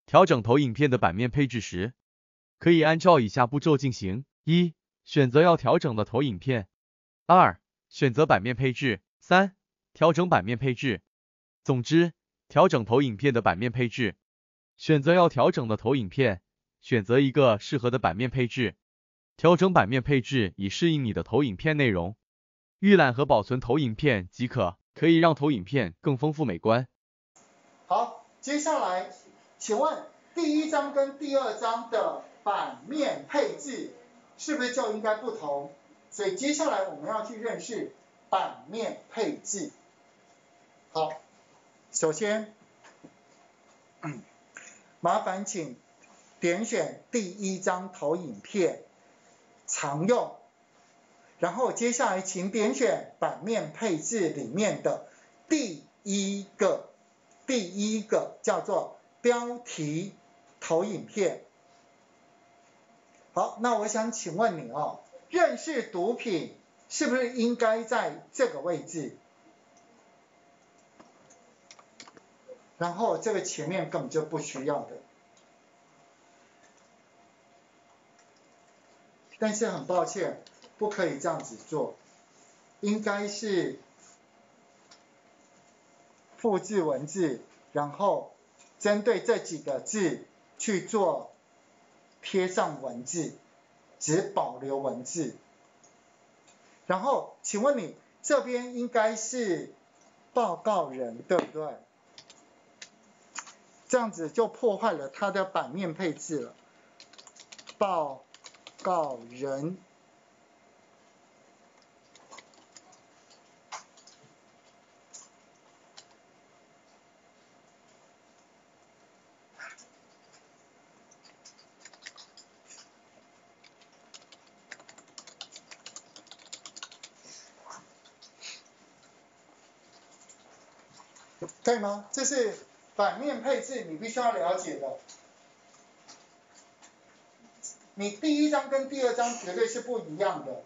调整投影片的版面配置时，可以按照以下步骤进行：一、选择要调整的投影片；二、选择版面配置；三、调整版面配置。总之，调整投影片的版面配置，选择要调整的投影片，选择一个适合的版面配置，调整版面配置以适应你的投影片内容。预览和保存投影片即可，可以让投影片更丰富美观。 好，接下来，请问第一张跟第二张的版面配置是不是就应该不同？所以接下来我们要去认识版面配置。好，首先，麻烦请点选第一张投影片，常用。然后接下来请点选版面配置里面的第一个叫做标题投影片。好，那我想请问你哦，认识毒品是不是应该在这个位置？然后这个前面根本就不需要的。但是很抱歉，不可以这样子做，应该是复制文字，然后针对这几个字去做贴上文字，只保留文字。然后请问你这边应该是报告人，对不对？这样子就破坏了它的版面配置了。报告人。可以吗？这是版面配置你必须要了解的。你第一张跟第二张绝对是不一样的。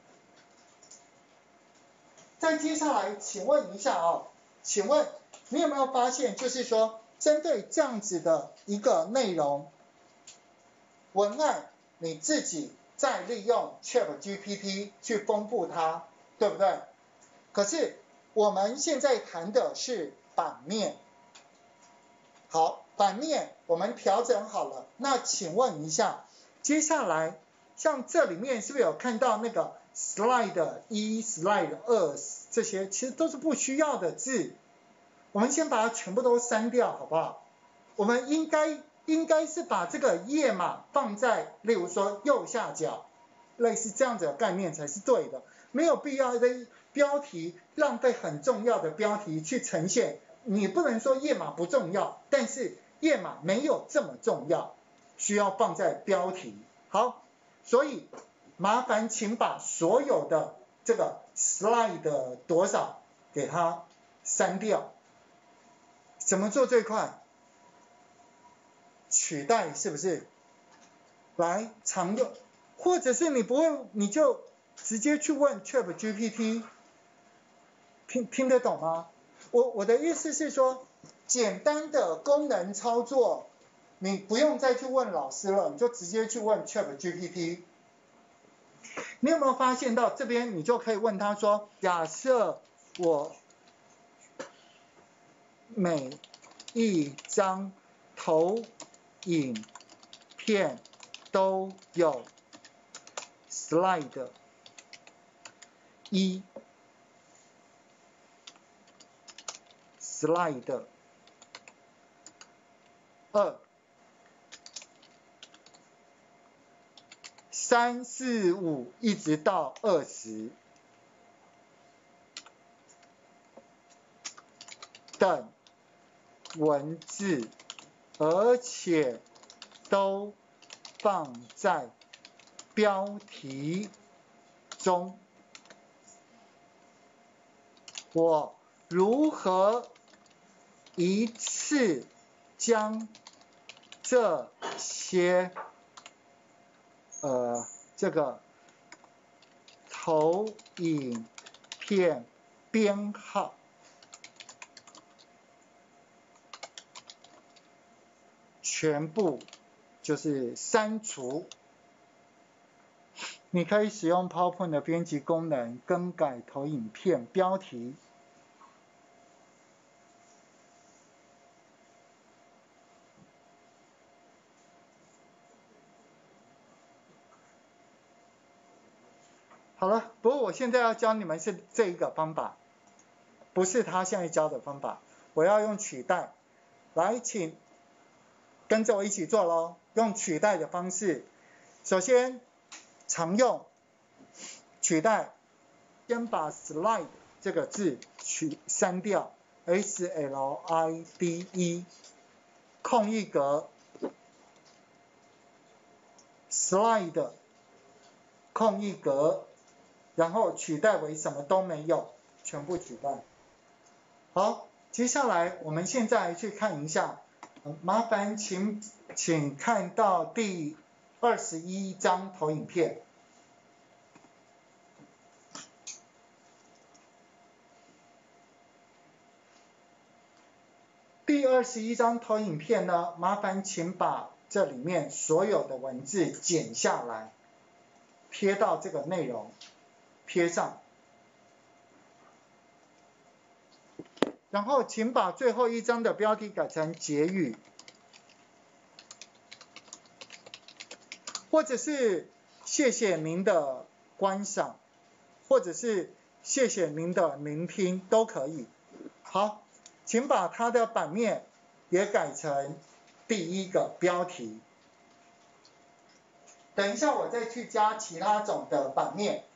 再接下来，请问一下哦，请问你有没有发现，就是说，针对这样子的一个内容文案，你自己再利用 ChatGPT 去丰富它，对不对？可是我们现在谈的是版面。好，版面我们调整好了，那请问一下，接下来像这里面是不是有看到那个 slide 1、slide 2这些，其实都是不需要的字，我们先把它全部都删掉，好不好？我们应该是把这个页码放在，例如说右下角，类似这样子的概念才是对的，没有必要的标题浪费很重要的标题去呈现。你不能说页码不重要，但是页码没有这么重要，需要放在标题。好，所以麻烦请把所有的这个 slide 多少给它删掉。怎么做最快？取代是不是？来常用，或者是你不会，你就直接去问 ChatGPT， 听得懂吗？我的意思是说，简单的功能操作，你不用再去问老师了，你就直接去问 ChatGPT。你有没有发现到这边，你就可以问他说，假设我每一张投影片都有 slide 1。slide 2、3、4、5一直到20等文字，而且都放在标题中。我如何一次将这些这个投影片编号全部就是删除。你可以使用 PowerPoint 的编辑功能更改投影片标题。好了，不过我现在要教你们是这一个方法，不是他现在教的方法。我要用取代，来，请跟着我一起做咯。用取代的方式，首先常用取代，先把 slide 这个字删掉 ，slide 空一格 ，slide 空一格，然后取代为什么都没有，全部取代。好，接下来我们现在去看一下，麻烦请看到第21张投影片。第21张投影片呢，麻烦请把这里面所有的文字剪下来，贴到这个内容，贴上。然后请把最后一张的标题改成结语，或者是谢谢您的观赏，或者是谢谢您的聆听都可以。好，请把它的版面也改成第一个标题。等一下我再去加其他种的版面。